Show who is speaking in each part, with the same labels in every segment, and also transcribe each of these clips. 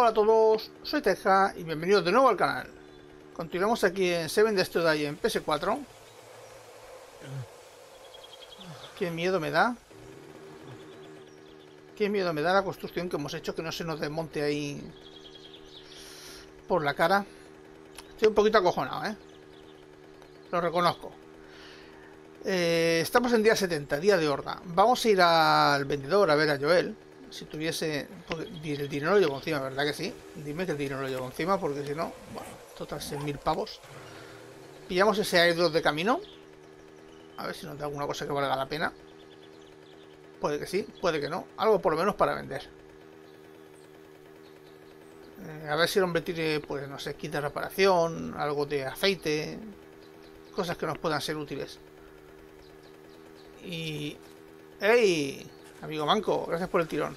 Speaker 1: Hola a todos, soy Teja y bienvenidos de nuevo al canal. Continuamos aquí en Seven Days to Die en PS4. Qué miedo me da. Qué miedo me da la construcción que hemos hecho, que no se nos desmonte ahí por la cara. Estoy un poquito acojonado, lo reconozco. Estamos en día 70, día de horda. Vamos a ir al vendedor a ver a Joel. Si tuviese... el dinero lo llevo encima, ¿verdad que sí? Dime que el dinero lo llevo encima, porque si no... Bueno, total 6.000 pavos. Pillamos ese airdrop de camino. A ver si nos da alguna cosa que valga la pena. Puede que sí, puede que no. Algo por lo menos para vender. A ver si el hombre tiene, pues no sé, kit de reparación, algo de aceite, cosas que nos puedan ser útiles. Y... ¡Ey! Amigo manco, gracias por el tirón.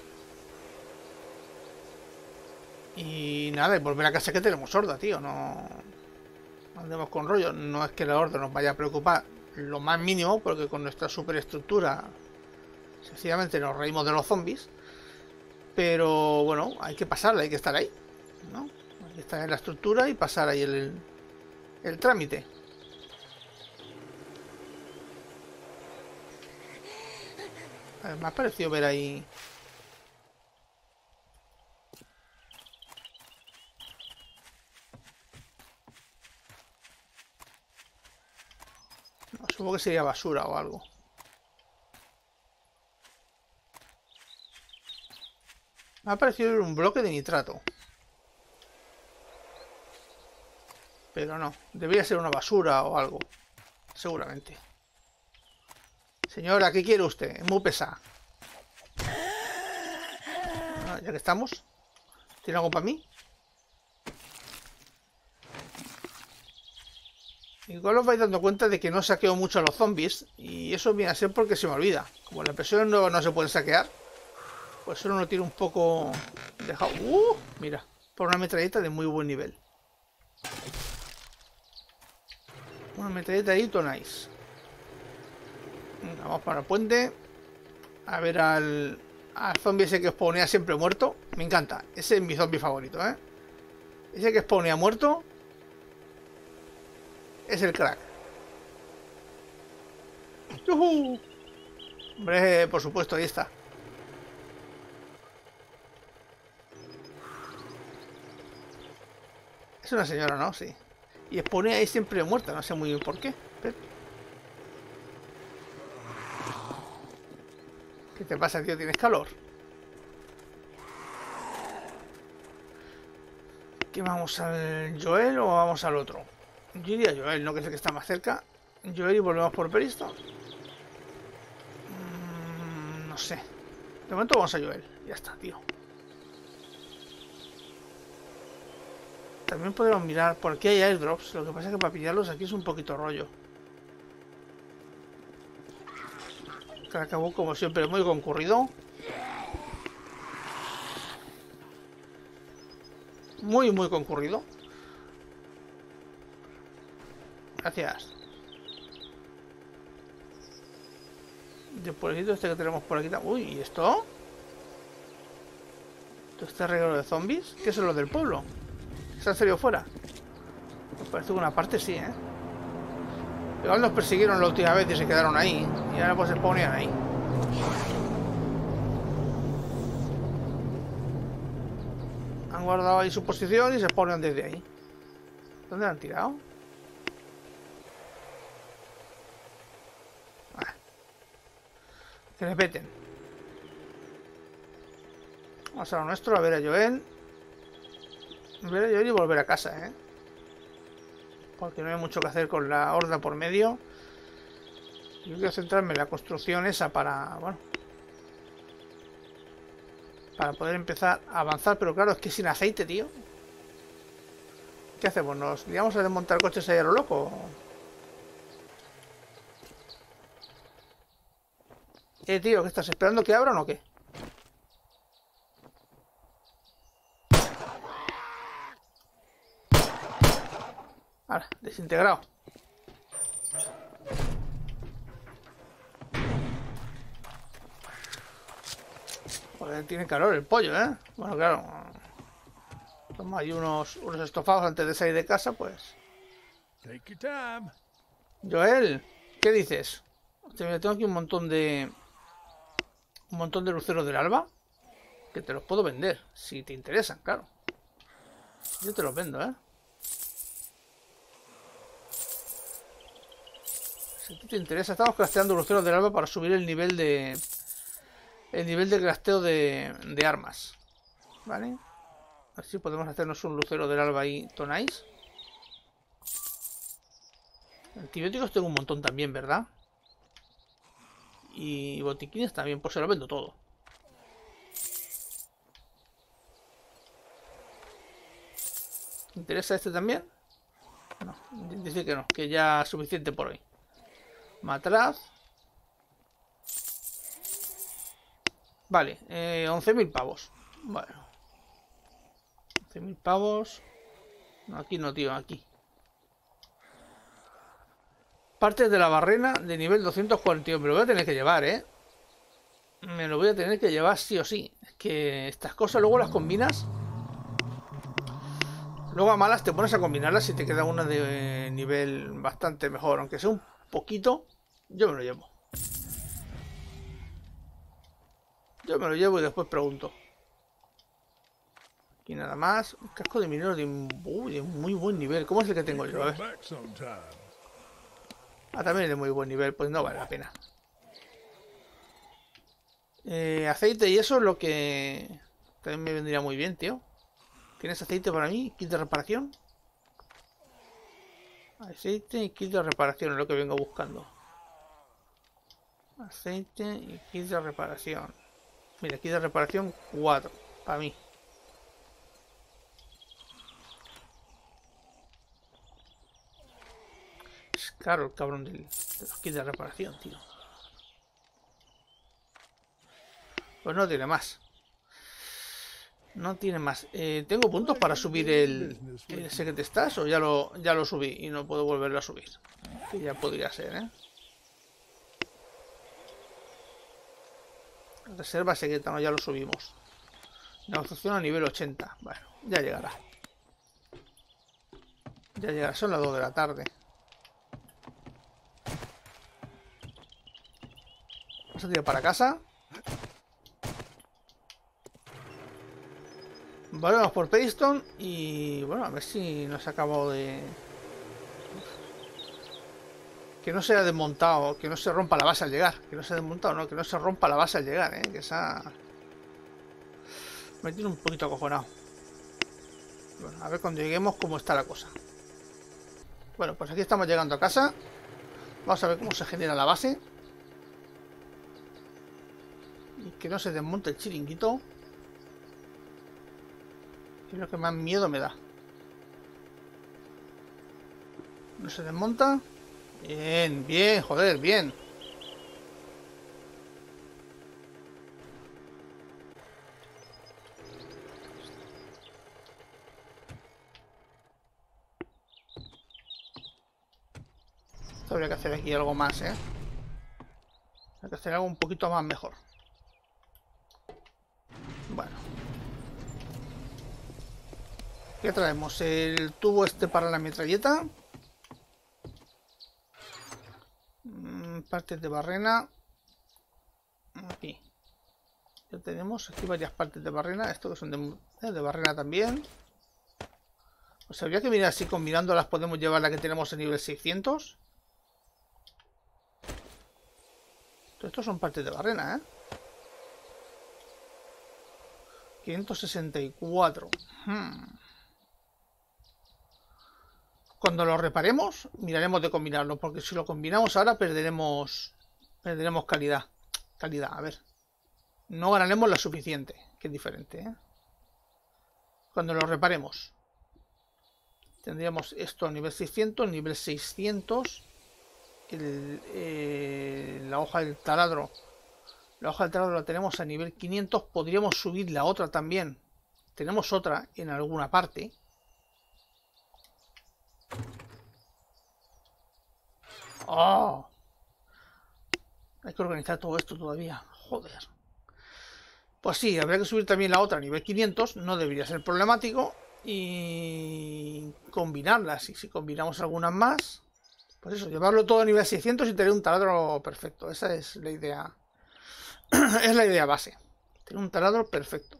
Speaker 1: Y nada, y volver a casa que tenemos horda, tío. No andemos con rollo. No es que la horda nos vaya a preocupar lo más mínimo, porque con nuestra superestructura sencillamente nos reímos de los zombies. Pero bueno, hay que pasarla, hay que estar ahí, ¿no? Hay que estar en la estructura y pasar ahí el trámite. A ver, me ha parecido ver ahí... No, supongo que sería basura o algo. Me ha parecido un bloque de nitrato. Pero no, debería ser una basura o algo. Seguramente. Señora, ¿qué quiere usted? Es muy pesada. Ah, ya que estamos. ¿Tiene algo para mí? Igual os vais dando cuenta de que no saqueo mucho a los zombies. Y eso viene a ser porque se me olvida. Como las versiones nuevas no se pueden saquear, pues solo lo tiro un poco dejado. Mira, por una metralleta de muy buen nivel. Una metralleta ahí, nice. Vamos para el puente. A ver al zombie ese que spawnea siempre muerto. Me encanta. Ese es mi zombie favorito, Ese que spawnea muerto es el crack. ¡Yuhu! Hombre, por supuesto, ahí está. Es una señora, ¿no? Sí. Y spawnea ahí siempre muerta. No sé muy bien por qué. Pero... ¿qué te pasa, tío? ¿Tienes calor? ¿Qué vamos al Joel o vamos al otro? Yo iría a Joel, ¿no? Que es el que está más cerca. Joel y volvemos por Periston. No sé. De momento vamos a Joel. Ya está, tío. También podemos mirar. Por aquí hay airdrops. Lo que pasa es que para pillarlos aquí es un poquito rollo. Que acabó como siempre muy concurrido. Muy concurrido. Gracias. De pueblecito este que tenemos por aquí. Uy, ¿y esto? ¿Todo este regalo de zombies? ¿Qué son los del pueblo? ¿Se han salido fuera? Me parece que una parte sí, Igual nos persiguieron la última vez y se quedaron ahí. Y ahora pues se ponían ahí. Han guardado ahí su posición y se ponen desde ahí. ¿Dónde la han tirado? Que les veten. Vamos a lo nuestro, a ver a Joel. Ver a Joel y volver a casa, porque no hay mucho que hacer con la horda por medio. Yo quiero centrarme en la construcción esa para, bueno, para poder empezar a avanzar. Pero claro, es que sin aceite, tío. ¿Qué hacemos? ¿Nos liamos a desmontar coches ahí a lo loco? Tío, ¿qué estás esperando que abran o qué? Ahora, desintegrado. Joder, tiene calor el pollo, Bueno, claro. Toma ahí unos estofados antes de salir de casa, pues. Joel, ¿qué dices? Hostia, tengo aquí un montón de luceros del alba que te los puedo vender, si te interesan, claro. Yo te los vendo, ¿eh? Si te interesa, estamos crafteando luceros del alba para subir el nivel de crafteo de armas, ¿vale? Así podemos hacernos un lucero del alba ahí, tonáis. Antibióticos tengo un montón también, ¿verdad? Y botiquines también, pues se lo vendo todo. ¿Te interesa este también? No, dice que no, que ya es suficiente por hoy. Matraz. Vale, 11.000 pavos. Bueno. 11.000 pavos. No, aquí no, tío, aquí. Partes de la barrena de nivel 241. Me lo voy a tener que llevar, ¿eh? Me lo voy a tener que llevar sí o sí. Es que estas cosas luego las combinas. Luego a malas te pones a combinarlas y te queda una de nivel bastante mejor. Aunque sea un poquito, yo me lo llevo. Yo me lo llevo y después pregunto. Aquí nada más. Un casco de minero de muy buen nivel. ¿Cómo es el que tengo yo? A ver. Ah, también es de muy buen nivel. Pues no vale la pena. Aceite y eso es lo que también me vendría muy bien, tío. ¿Tienes aceite para mí? ¿Kit de reparación? Aceite y kit de reparación es lo que vengo buscando. Aceite y kit de reparación. Mira, kit de reparación 4. Para mí. Es caro el cabrón de los kits de reparación, tío. Pues no tiene más. No tiene más. ¿Tengo puntos para subir el Secret Stash o ya lo subí y no puedo volverlo a subir? Que ya podría ser, ¿eh? Reserva secreta, no, ya lo subimos. Negociación a nivel 80. Bueno, ya llegará. Ya llegará, son las 2 de la tarde. Vamos a tirar para casa. Volvemos por Paystone y bueno, a ver si nos acabado de... Que no se haya desmontado, que no se rompa la base al llegar. Que no se haya desmontado, no, que no se rompa la base al llegar, que esa... Me tiene un poquito acojonado. Bueno, a ver cuando lleguemos cómo está la cosa. Bueno, pues aquí estamos llegando a casa. Vamos a ver cómo se genera la base. Y que no se desmonte el chiringuito. Es lo que más miedo me da. No se desmonta. Bien, bien, joder, bien. Habría que hacer aquí algo más, ¿eh? Hay que hacer algo un poquito más mejor. Bueno. ¿Qué traemos? El tubo este para la metralleta. Partes de barrena. Aquí. Ya tenemos aquí varias partes de barrena. Esto que son de barrena también. Pues habría que mirar si combinándolas podemos llevar la que tenemos en nivel 600. Todo esto son partes de barrena, ¿eh? 564. Cuando lo reparemos, miraremos de combinarlo. Porque si lo combinamos ahora, perderemos calidad. Calidad, a ver. No ganaremos la suficiente, que es diferente, ¿eh? Cuando lo reparemos. Tendríamos esto a nivel 600, nivel 600. La hoja del taladro. La hoja del taladro la tenemos a nivel 500. Podríamos subir la otra también. Tenemos otra en alguna parte. ¡Oh! Hay que organizar todo esto todavía. Joder. Pues sí, habría que subir también la otra a nivel 500. No debería ser problemático. y combinarlas. Y si combinamos algunas más, pues eso, llevarlo todo a nivel 600 y tener un taladro perfecto. Esa es la idea. Es la idea base. Tener un taladro perfecto.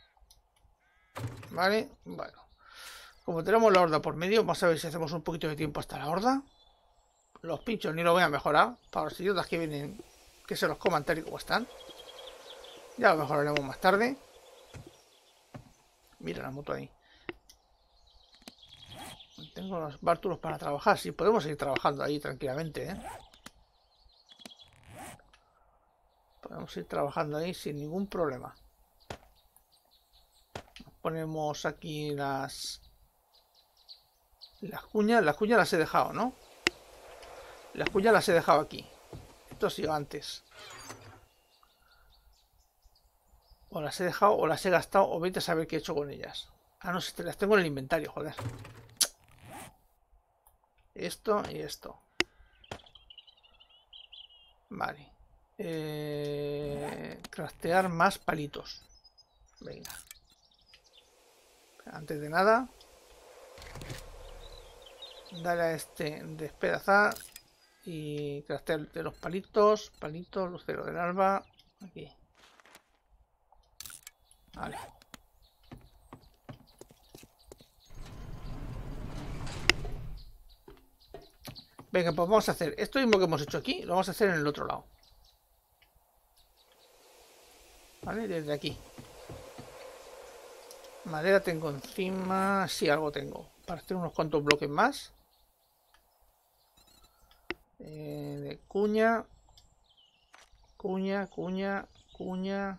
Speaker 1: Vale, bueno. Como tenemos la horda por medio, vamos a ver si hacemos un poquito de tiempo hasta la horda. Los pinchos ni lo voy a mejorar. Para los idiotas que vienen, que se los coman tal y como están. Ya lo mejoraremos más tarde. Mira la moto ahí. Tengo los bártulos para trabajar. Sí, podemos seguir trabajando ahí tranquilamente, ¿eh? Podemos ir trabajando ahí sin ningún problema. Ponemos aquí las cuñas. Las cuñas las he dejado, ¿no? Las cuñas las he dejado aquí. Esto ha sido antes. O las he dejado o las he gastado o vete a saber qué he hecho con ellas. Ah, no sé, las tengo en el inventario, joder. Esto y esto. Vale. Craftear más palitos. Venga. Antes de nada, dale a este despedazar y craftear de los palitos. Palitos, lucero del alba. Aquí. Vale. Venga, pues vamos a hacer esto mismo que hemos hecho aquí, lo vamos a hacer en el otro lado. Vale, desde aquí. Madera tengo encima. Sí, algo tengo. Para hacer unos cuantos bloques más. De cuña. Cuña, cuña, cuña.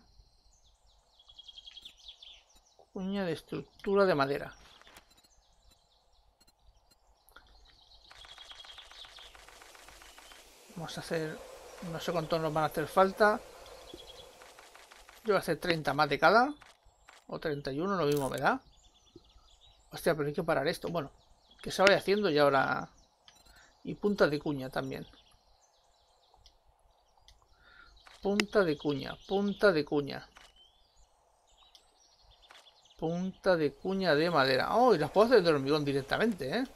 Speaker 1: Cuña de estructura de madera. Vamos a hacer... No sé cuántos nos van a hacer falta. Yo voy a hacer 30 más de cada. O 31, lo mismo me da. Hostia, pero hay que parar esto. Bueno, que se vaya haciendo y ahora... Y punta de cuña también. Punta de cuña, punta de cuña. Punta de cuña de madera. Oh, y las puedo hacer de hormigón directamente, ¿eh?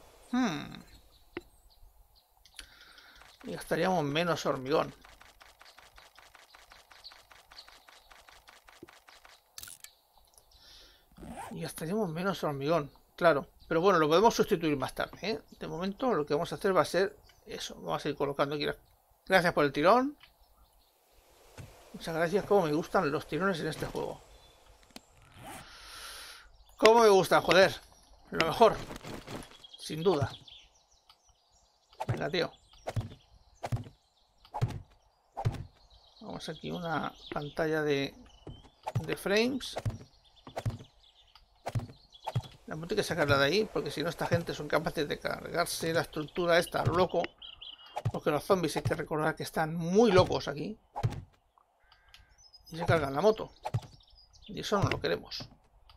Speaker 1: Y gastaríamos menos hormigón. Y gastaríamos menos hormigón, claro. Pero bueno, lo podemos sustituir más tarde, ¿eh? De momento lo que vamos a hacer va a ser eso. Vamos a ir colocando aquí. Gracias por el tirón. Muchas gracias. Como me gustan los tirones en este juego. Como me gustan, joder. Lo mejor. Sin duda. Venga, tío. Vamos aquí una pantalla de frames. La moto hay que sacarla de ahí, porque si no esta gente son capaces de cargarse la estructura esta, loco. Porque los zombies hay que recordar que están muy locos aquí. Y se cargan la moto. Y eso no lo queremos.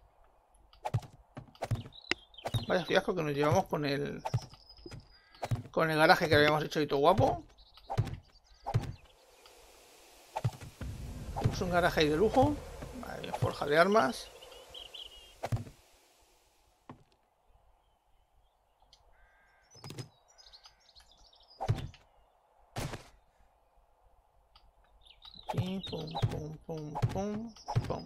Speaker 1: Vaya fiasco que nos llevamos con el garaje que habíamos hecho ahí todo guapo. Tenemos un garaje ahí de lujo. Vale, forja de armas. Aquí, pum, pum, pum, pum, pum.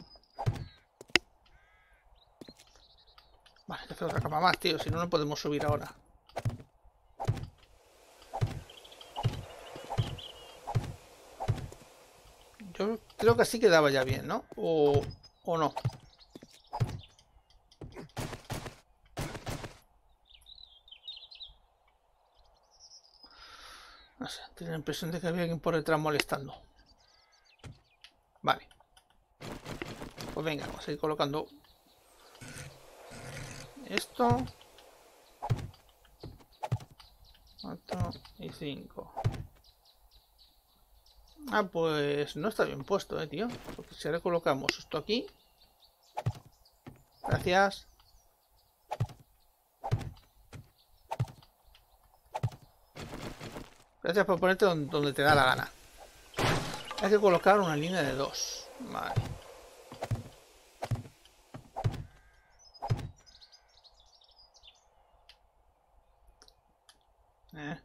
Speaker 1: Vale, hay que hacer otra cama más, tío. Si no, no podemos subir ahora. Yo creo que así quedaba ya bien, ¿no? O no. No sé, tengo la impresión de que había alguien por detrás molestando. Vale. Pues venga, vamos a ir colocando esto. 4 y 5. Ah, pues no está bien puesto, tío. Porque si ahora colocamos esto aquí. Gracias. Gracias por ponerte donde te da la gana. Hay que colocar una línea de 2. Vale. Eh.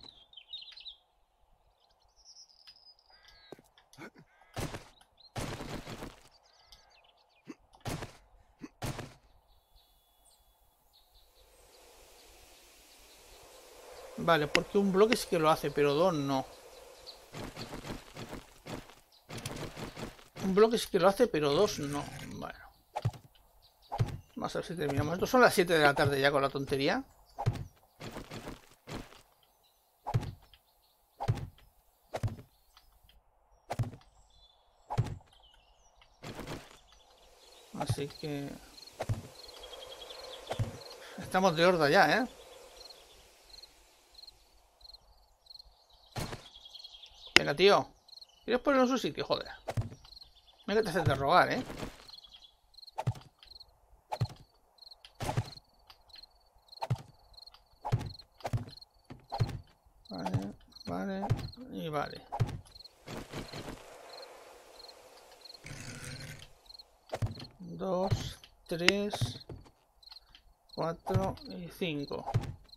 Speaker 1: Vale, porque un bloque sí que lo hace, pero dos no. Un bloque sí que lo hace, pero dos no. Bueno. Vamos a ver si terminamos. Esto son las 7 de la tarde ya con la tontería. Así que... estamos de horda ya, ¿eh? Venga, tío. ¿Quieres ponerlo en su sitio? Joder. Venga, te haces de rogar, ¿eh? Vale, vale y vale. Dos, tres, 4 y 5.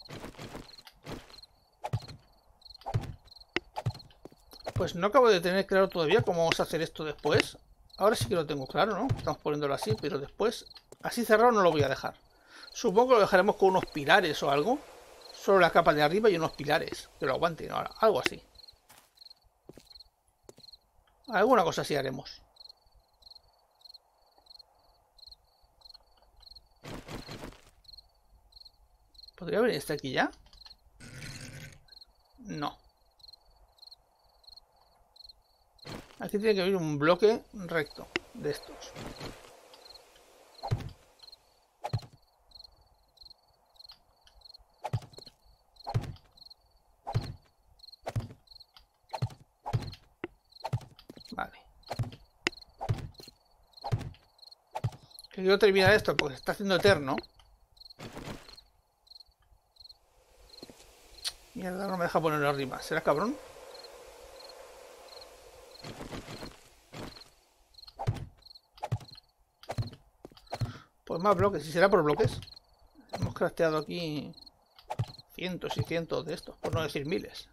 Speaker 1: Pues no acabo de tener claro todavía cómo vamos a hacer esto después. Ahora sí que lo tengo claro, ¿no? Estamos poniéndolo así, pero después, así cerrado no lo voy a dejar. Supongo que lo dejaremos con unos pilares o algo. Solo la capa de arriba y unos pilares que lo aguanten ahora. Algo así. Alguna cosa así haremos. ¿Podría venir este aquí ya? No. Aquí tiene que venir un bloque recto de estos. Vale. Quiero terminar esto porque se está haciendo eterno. Mierda, no me deja ponerlo arriba. ¿Será cabrón? Pues más bloques. Si será por bloques. Hemos crafteado aquí cientos y cientos de estos, por no decir miles.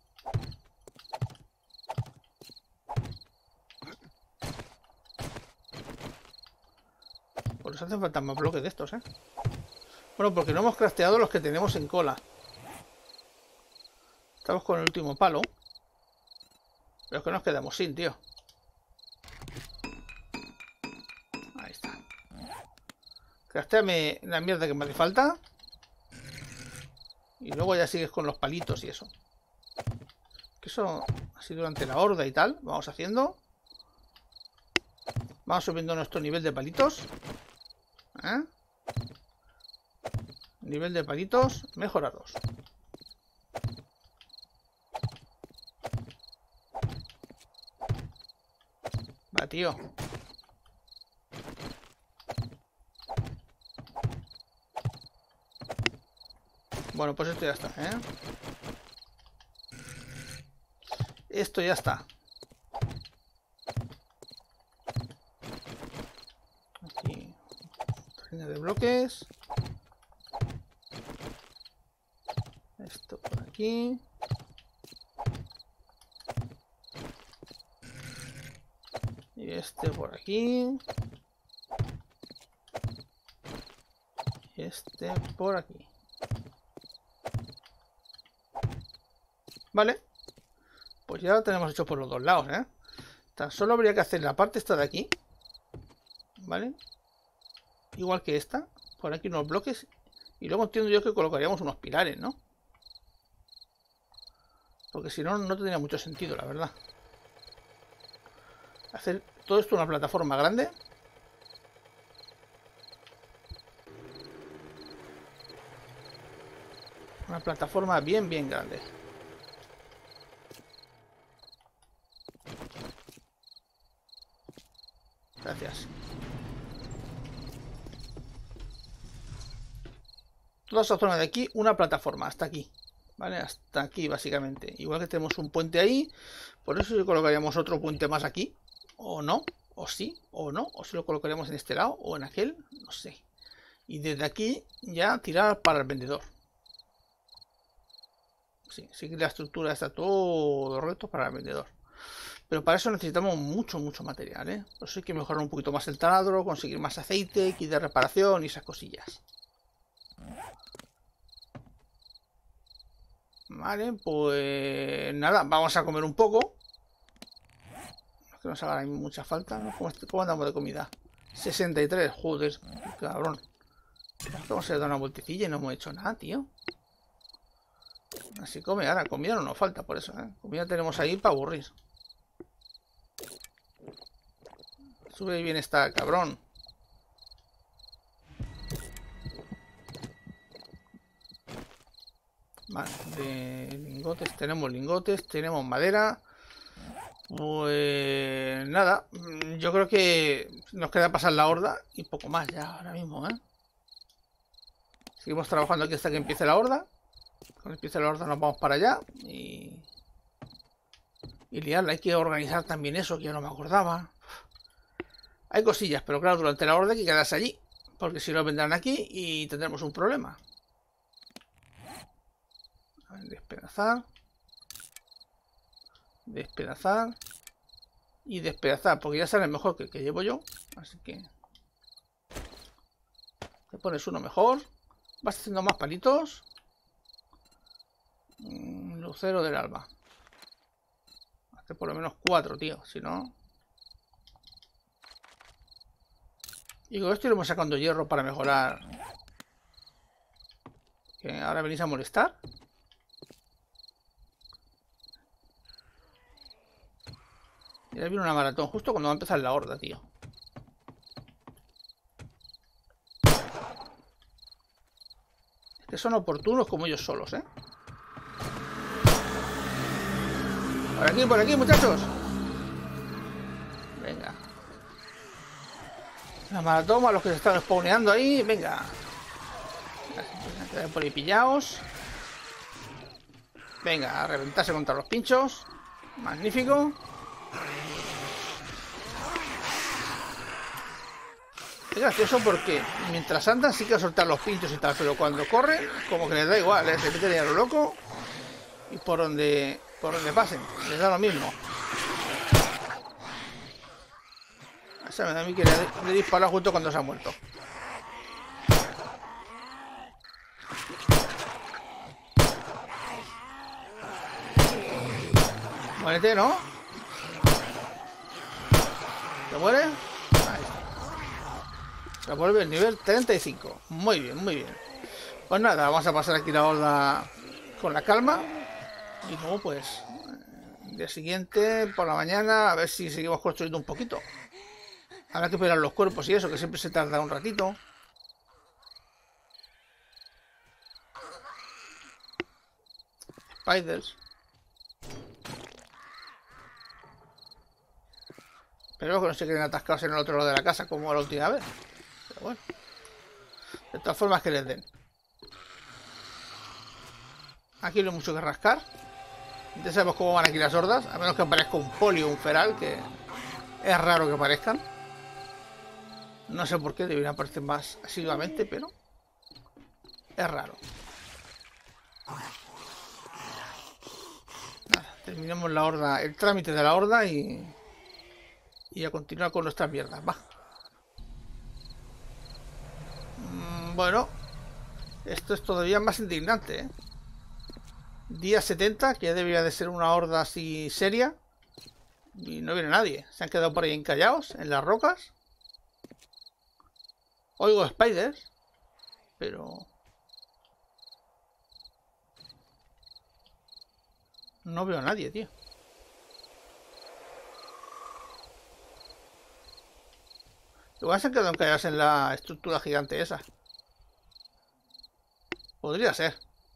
Speaker 1: Por eso hacen falta más bloques de estos, ¿eh? Bueno, porque no hemos crafteado los que tenemos en cola. Estamos con el último palo. Pero es que nos quedamos sin, tío. Ahí está. Craftéame la mierda que me hace falta. Y luego ya sigues con los palitos y eso. Que eso así durante la horda y tal. Vamos haciendo. Vamos subiendo nuestro nivel de palitos. ¿Eh? Nivel de palitos mejorados. Va, tío. Bueno, pues esto ya está, ¿eh? Esto ya está. Aquí. Línea de bloques. Esto por aquí. Y este por aquí. Y este por aquí. Vale. Pues ya lo tenemos hecho por los dos lados, ¿eh? Tan solo habría que hacer la parte esta de aquí. ¿Vale? Igual que esta. Por aquí unos bloques. Y luego entiendo yo que colocaríamos unos pilares, ¿no? Porque si no, no tendría mucho sentido, la verdad. Hacer todo esto una plataforma grande. Una plataforma bien, bien grande. Gracias. Toda esa zona de aquí, una plataforma, hasta aquí. ¿Vale? Hasta aquí, básicamente. Igual que tenemos un puente ahí, por eso colocaríamos otro puente más aquí. O no, o sí, o no. O si lo colocaríamos en este lado o en aquel, no sé. Y desde aquí ya tirar para el vendedor. sí, sí que la estructura está todo recto para el vendedor. Pero para eso necesitamos mucho material, ¿eh? Por eso hay que mejorar un poquito más el taladro, conseguir más aceite, kit de reparación y esas cosillas. Vale, pues nada, vamos a comer un poco. No es que nos haga mucha falta, ¿no? ¿Cómo andamos de comida? 63, joder, cabrón. Vamos a dar una vueltecilla y no hemos hecho nada, tío. Así come, ahora comida no nos falta por eso, ¿eh? Comida tenemos ahí para aburrir. Sube bien esta, cabrón. Vale, de lingotes, tenemos madera. Pues nada, yo creo que nos queda pasar la horda y poco más ya ahora mismo, ¿eh? Seguimos trabajando aquí hasta que empiece la horda. Cuando empiece la horda nos vamos para allá y liarla. Hay que organizar también eso, que yo no me acordaba. Hay cosillas, pero claro, durante la horda hay que quedarse allí, porque si no vendrán aquí y tendremos un problema. Despedazar. Despedazar. Y despedazar, porque ya sale mejor que el que llevo yo. Así que te pones uno mejor. Vas haciendo más palitos. Lucero del alba. Hace por lo menos 4, tío. Si no... Y con esto iremos sacando hierro para mejorar. ¿Que ahora venís a molestar? Y ahora viene una maratón justo cuando va a empezar la horda, tío. Es que son oportunos como ellos solos, ¿eh? Por aquí, muchachos. Venga. La maratón a los que se están spawneando ahí, venga. Por ahí pillaos. Venga, a reventarse contra los pinchos. Magnífico. Es gracioso porque mientras andan sí que soltar los pinchos y tal, pero cuando corren, como que les da igual, se meten a lo loco y por donde pasen, les da lo mismo. Esa me da a mí que le dispara justo cuando se ha muerto. Muérete, ¿no? ¿Se muere? Ahí está. Se vuelve el nivel 35. Muy bien, muy bien. Pues nada, vamos a pasar aquí la horda con la calma. Y luego pues el día siguiente, por la mañana, a ver si seguimos construyendo un poquito. Habrá que pegar los cuerpos y eso, que siempre se tarda un ratito. Spiders. Pero que no se queden atascados en el otro lado de la casa como la última vez. Pero bueno. De todas formas que les den. Aquí no hay mucho que rascar. Ya sabemos cómo van aquí las hordas. A menos que aparezca un poli o un feral, que es raro que aparezcan. No sé por qué, deberían aparecer más asiduamente, pero es raro. Nada, terminemos la horda, el trámite de la horda y a continuar con nuestras mierdas, va. Bueno, esto es todavía más indignante, ¿eh? Día 70, que ya debería de ser una horda así seria. Y no viene nadie. Se han quedado por ahí encallados en las rocas. Oigo spiders, pero no veo a nadie, tío. Igual se han quedado encallados en la estructura gigante esa. Podría ser.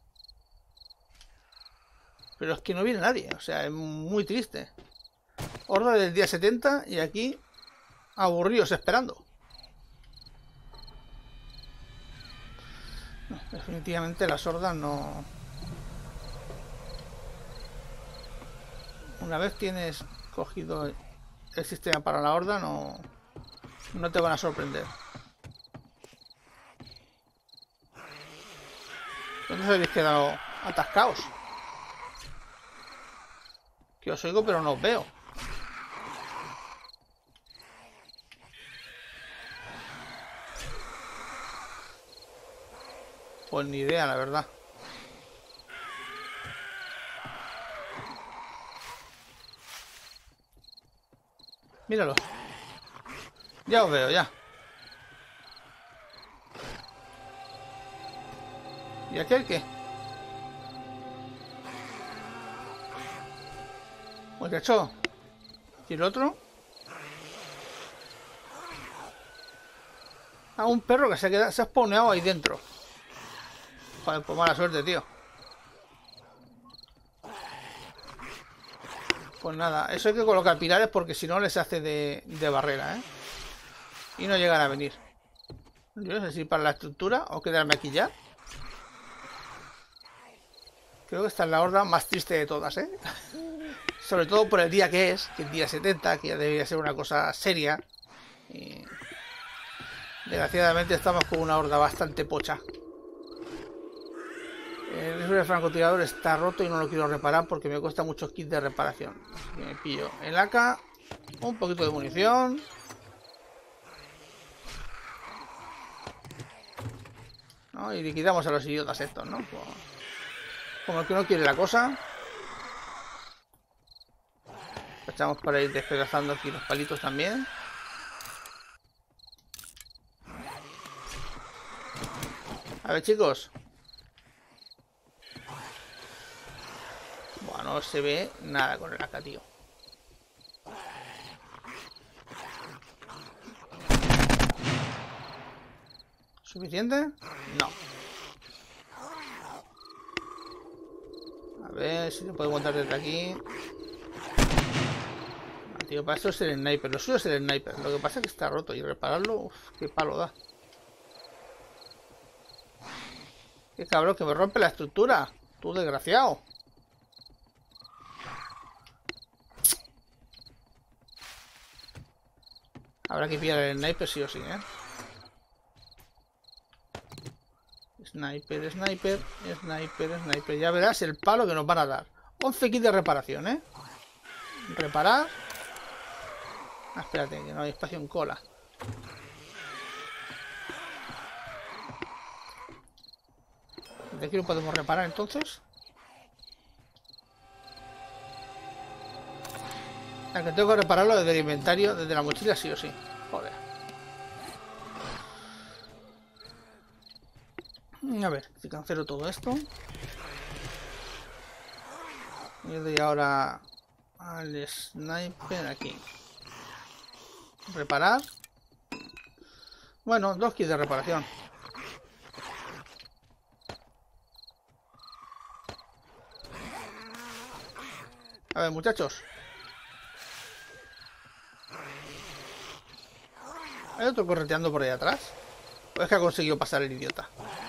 Speaker 1: Pero es que no viene nadie. O sea, es muy triste. Horda del día 70 y aquí aburridos esperando. No, definitivamente las hordas no... Una vez tienes cogido el sistema para la horda, no te van a sorprender. ¿Dónde os habéis quedado atascados? Que os oigo pero no os veo. Pues ni idea, la verdad. Míralo. Ya os veo, ya. ¿Y aquel qué? Muchacho. ¿Y el otro? Ah, un perro que se ha spawneado ahí dentro. Joder, pues mala suerte, tío. Pues nada, eso hay que colocar pilares porque si no les hace de barrera, ¿eh? Y no llegan a venir. Yo no sé si para la estructura o quedarme aquí ya. Creo que esta es la horda más triste de todas, ¿eh? Sobre todo por el día que es el día 70, que ya debería ser una cosa seria. Y desgraciadamente estamos con una horda bastante pocha. El rifle de francotirador está roto y no lo quiero reparar porque me cuesta muchos kits de reparación. Me pillo el AK, un poquito de munición. ¿No? Y liquidamos a los idiotas estos, ¿no? Como el que no quiere la cosa. Echamos para ir despedazando aquí los palitos también. A ver, chicos. Bueno, no se ve nada con el AK, tío. ¿Suficiente? No. A ver si se puede aguantar desde aquí. Ah, tío, para eso es el sniper. Lo suyo es el sniper. Lo que pasa es que está roto y repararlo, uf, qué palo da. Qué cabrón, que me rompe la estructura. Tú desgraciado. Habrá que pillar el sniper sí o sí, ¿eh? Sniper, sniper, sniper, sniper. Ya verás el palo que nos van a dar. 11 kits de reparación, ¿eh? Reparar. Ah, espérate, que no hay espacio en cola. ¿De aquí lo podemos reparar entonces? Que tengo que repararlo desde el inventario, desde la mochila sí o sí. Joder. A ver, si cancelo todo esto. Y le doy ahora al sniper aquí. Reparar. Bueno, 2 kits de reparación. A ver, muchachos. ¿Hay otro correteando por ahí atrás? ¿O es que ha conseguido pasar el idiota?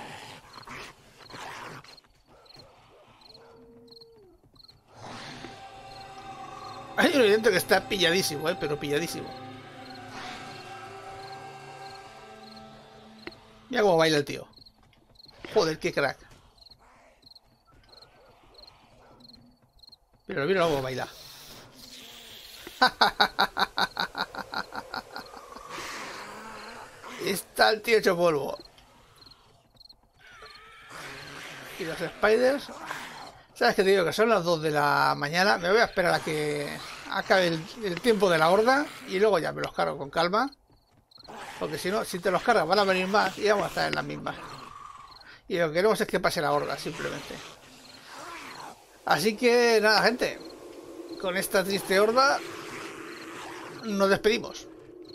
Speaker 1: Hay un evidente que está pilladísimo, pero pilladísimo. Mira cómo baila el tío. Joder, qué crack. Pero mira cómo baila. Está el tío hecho polvo. Y los spiders. ¿Sabes qué te digo? Que son las 2 de la mañana. Me voy a esperar a que acabe el tiempo de la horda. Y luego ya me los cargo con calma. Porque si no, si te los cargas van a venir más. Y vamos a estar en las mismas. Y lo que queremos es que pase la horda, simplemente. Así que nada, gente. Con esta triste horda nos despedimos.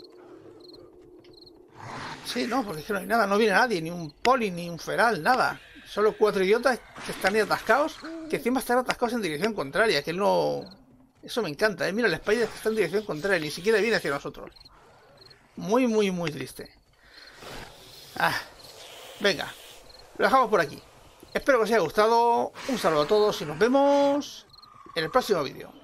Speaker 1: Sí, no, porque es que no hay nada, no viene nadie, ni un poli, ni un feral, nada. Solo 4 idiotas que están ahí atascados, que encima están atascados en dirección contraria, que no... Eso me encanta, Mira, el Spider está en dirección contraria, ni siquiera viene hacia nosotros. Muy, muy, muy triste. Venga, lo dejamos por aquí. Espero que os haya gustado, un saludo a todos y nos vemos en el próximo vídeo.